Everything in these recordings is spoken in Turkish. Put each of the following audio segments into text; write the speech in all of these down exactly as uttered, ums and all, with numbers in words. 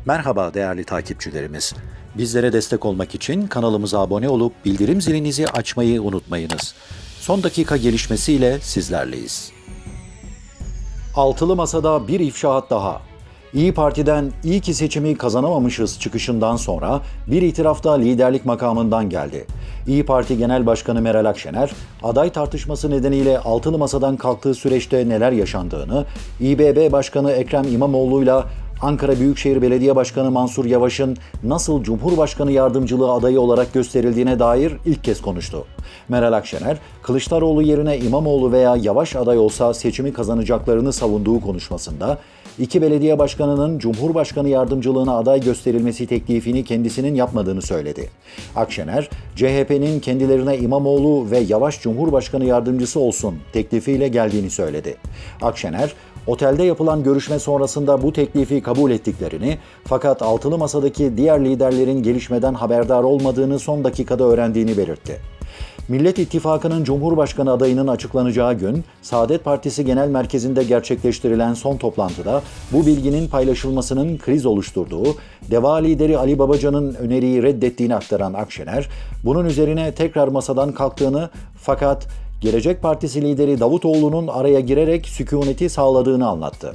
Merhaba değerli takipçilerimiz. Bizlere destek olmak için kanalımıza abone olup bildirim zilinizi açmayı unutmayınız. Son dakika gelişmesiyle sizlerleyiz. Altılı Masa'da bir ifşaat daha. İyi Parti'den iyi ki seçimi kazanamamışız çıkışından sonra bir itiraf da liderlik makamından geldi. İyi Parti Genel Başkanı Meral Akşener, aday tartışması nedeniyle Altılı Masa'dan kalktığı süreçte neler yaşandığını, İBB Başkanı Ekrem İmamoğlu'yla Ankara Büyükşehir Belediye Başkanı Mansur Yavaş'ın nasıl Cumhurbaşkanı yardımcılığı adayı olarak gösterildiğine dair ilk kez konuştu. Meral Akşener, Kılıçdaroğlu yerine İmamoğlu veya Yavaş aday olsa seçimi kazanacaklarını savunduğu konuşmasında, iki belediye başkanının Cumhurbaşkanı yardımcılığına aday gösterilmesi teklifini kendisinin yapmadığını söyledi. Akşener, C H P'nin kendilerine İmamoğlu ve Yavaş Cumhurbaşkanı yardımcısı olsun teklifiyle geldiğini söyledi. Akşener, otelde yapılan görüşme sonrasında bu teklifi kabul ettiklerini, fakat Altılı Masa'daki diğer liderlerin gelişmeden haberdar olmadığını son dakikada öğrendiğini belirtti. Millet İttifakı'nın Cumhurbaşkanı adayının açıklanacağı gün, Saadet Partisi Genel Merkezi'nde gerçekleştirilen son toplantıda bu bilginin paylaşılmasının kriz oluşturduğu, DEVA lideri Ali Babacan'ın öneriyi reddettiğini aktaran Akşener, bunun üzerine tekrar masadan kalktığını fakat Gelecek Partisi lideri Davutoğlu'nun araya girerek sükuneti sağladığını anlattı.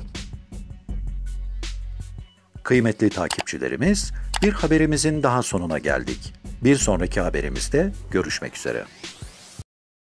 Kıymetli takipçilerimiz, bir haberimizin daha sonuna geldik. Bir sonraki haberimizde görüşmek üzere.